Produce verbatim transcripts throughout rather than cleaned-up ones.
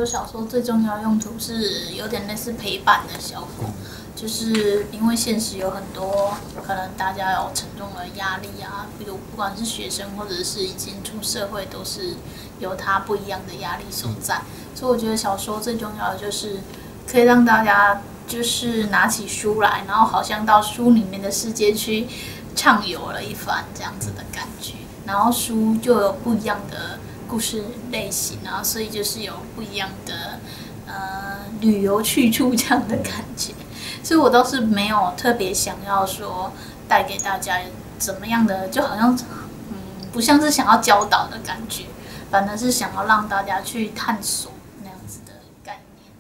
说小说最重要的用途是有点类似陪伴的效果，就是因为现实有很多可能大家有沉重的压力啊，比如不管是学生或者是已经出社会，都是有他不一样的压力所在。所以我觉得小说最重要的就是可以让大家就是拿起书来，然后好像到书里面的世界去畅游了一番这样子的感觉。然后书就有不一样的故事类型啊，所以就是有不一样的呃旅游去处这样的感觉。所以我倒是没有特别想要说带给大家怎么样的，就好像嗯不像是想要教导的感觉，反而是想要让大家去探索那样子的概念。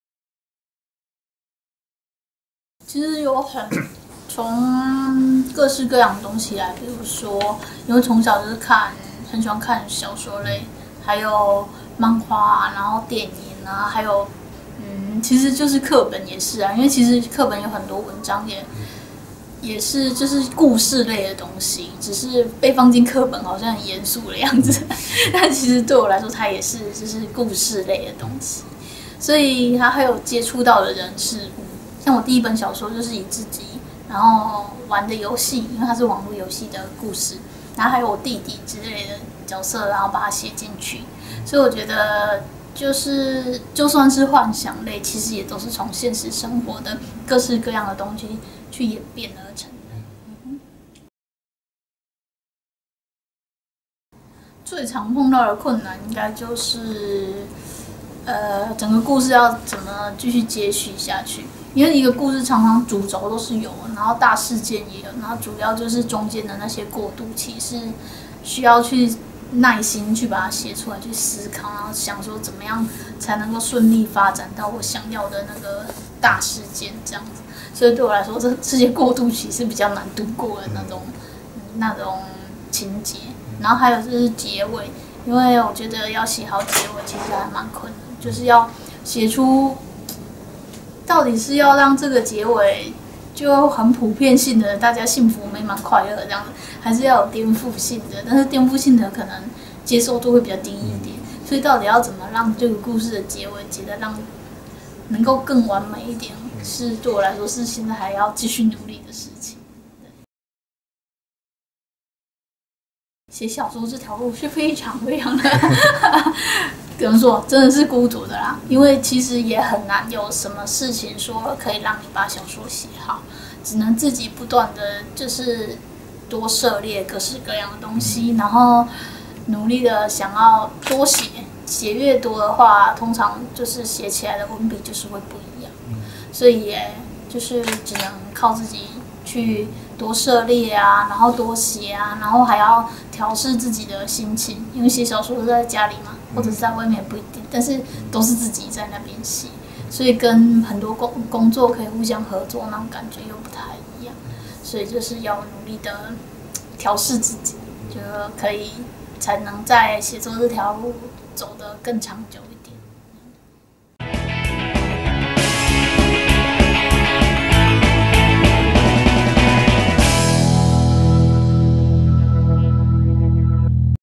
其实有很从各式各样的东西来，比如说，因为从小就是看，很喜欢看小说类，还有漫画啊，然后电影啊，还有，嗯，其实就是课本也是啊，因为其实课本有很多文章也也是就是故事类的东西，只是被放进课本好像很严肃的样子，但其实对我来说，它也是就是故事类的东西，所以它还有接触到的人事物，像我第一本小说就是以自己。然后玩的游戏，因为它是网络游戏的故事，然后还有我弟弟之类的角色，然后把它写进去。所以我觉得，就是就算是幻想类，其实也都是从现实生活的各式各样的东西去演变而成的。嗯、最常碰到的困难应该就是，呃，整个故事要怎么继续接续下去。因为一个故事常常主轴都是有，然后大事件也有，然后主要就是中间的那些过渡期是需要去耐心去把它写出来，去思考，然后想说怎么样才能够顺利发展到我想要的那个大事件这样子。所以对我来说，这这些过渡期是比较难度过的那种、嗯、那种情节。然后还有就是结尾，因为我觉得要写好结尾其实还蛮困难，就是要写出。到底是要让这个结尾就很普遍性的，大家幸福美满快乐这样子，还是要有颠覆性的？但是颠覆性的可能接受度会比较低一点，所以到底要怎么让这个故事的结尾结得让能够更完美一点，是对我来说是现在还要继续努力的事情。写小说这条路是非常非常的。怎么说，真的是孤独的啦，因为其实也很难有什么事情说可以让你把小说写好，只能自己不断的就是多涉猎各式各样的东西，然后努力的想要多写，写越多的话，通常就是写起来的文笔就是会不一样，所以也就是只能靠自己去多涉猎啊，然后多写啊，然后还要调试自己的心情，因为写小说是在家里嘛。或者是在外面不一定，但是都是自己在那边写，所以跟很多工工作可以互相合作那种感觉又不太一样，所以就是要努力的调试自己，就可以才能在写作这条路走得更长久一点。